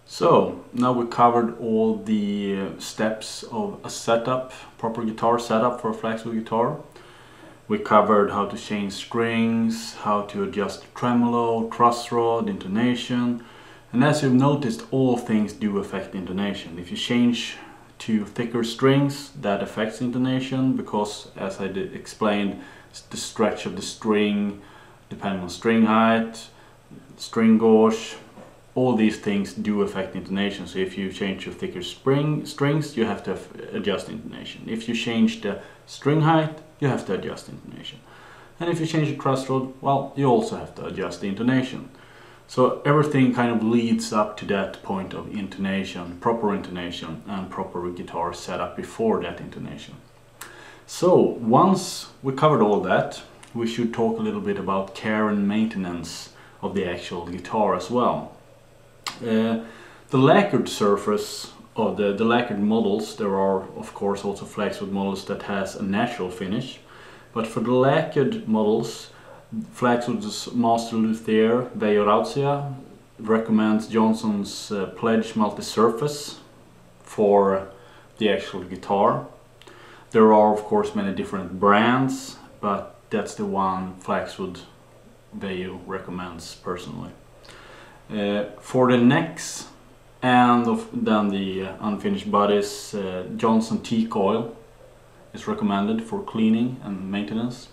So now we covered all the steps of a setup, proper guitar setup for a Flaxwood guitar. We covered how to change strings, how to adjust tremolo, truss rod, intonation. And as you've noticed, all things do affect intonation. If you change to thicker strings, that affects intonation because, as I explained, the stretch of the string, depending on string height, string gauge, all these things do affect intonation. So if you change to thicker strings, you have to adjust intonation. If you change the string height, you have to adjust intonation. And if you change the truss rod, well, you also have to adjust the intonation. So everything kind of leads up to that point of intonation, and proper guitar setup before that intonation. So once we covered all that, we should talk a little bit about care and maintenance of the actual guitar as well. The lacquered surface of the lacquered models, there are of course also Flaxwood models that has a natural finish, but for the lacquered models, Flaxwood's master luthier Veijo Rautsia recommends Johnson's Pledge multi-surface for the actual guitar. There are of course many different brands, but that's the one Flaxwood Veijo recommends personally. For the necks and then the unfinished bodies, Johnson teak oil is recommended for cleaning and maintenance.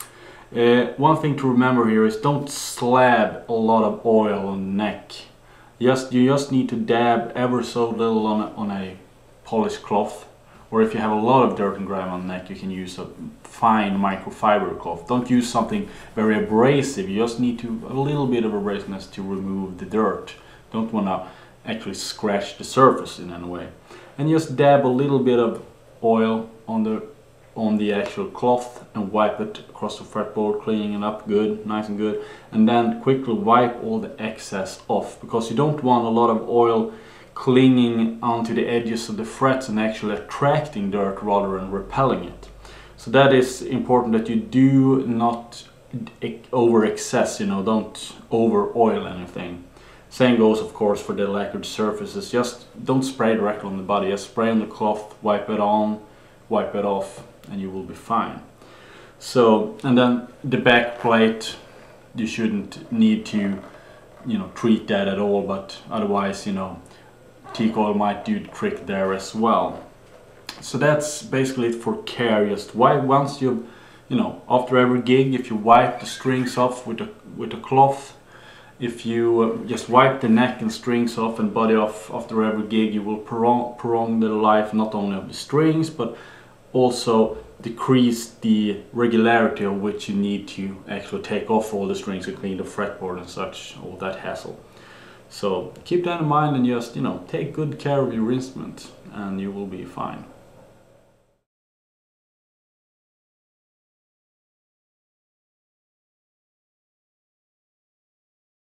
One thing to remember here is don't slab a lot of oil on the neck. You just need to dab ever so little on a polished cloth, or if you have a lot of dirt and grime on the neck, you can use a fine microfiber cloth. Don't use something very abrasive. You just need a little bit of abrasiveness to remove the dirt. Don't want to actually scratch the surface in any way. And just dab a little bit of oil on the actual cloth and wipe it across the fretboard, cleaning it up good, nice and good. And then quickly wipe all the excess off, because you don't want a lot of oil clinging onto the edges of the frets and actually attracting dirt rather than repelling it. So that is important, that you do not over excess, don't over oil anything. Same goes of course for the lacquered surfaces. Just don't spray directly on the body, just spray on the cloth, wipe it on, wipe it off, and you will be fine. So, and then the back plate, you shouldn't need to treat that at all, but otherwise teak oil might do the trick there as well. So that's basically it for care. Just once you after every gig, if you wipe the strings off with a cloth, if you just wipe the neck and strings off and body off after every gig, you will prolong the life not only of the strings, but also decrease the regularity of which you need to actually take off all the strings and clean the fretboard and such, all that hassle. So keep that in mind and just take good care of your instrument and you will be fine.